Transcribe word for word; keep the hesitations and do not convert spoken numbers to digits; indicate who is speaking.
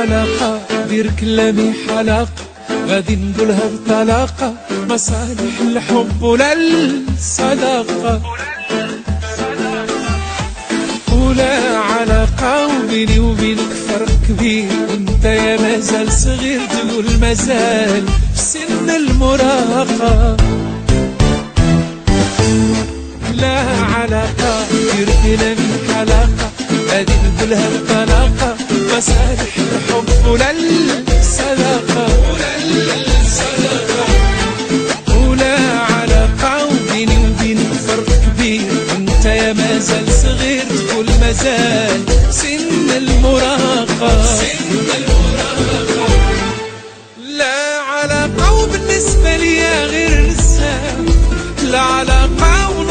Speaker 1: علاقة دير كلامي حلاقة غادي نقولها بطلاقة مصالح الحب ولا الصداقة ولا علاقة وبيني وبينك فرق كبير وانت يا مازال صغير تقول مازال في سن المراهقة لا علاقة دير كلامي حلاقة غادي نقولها بطلاقة مصالح الحب ولا الصداقة ولا علاقة وبيني وبينك فرق كبير وانت يا مازال صغير تقول مازال سن المراهقة لا علاقة وبالنسبة ليا غير نساء لا علاقة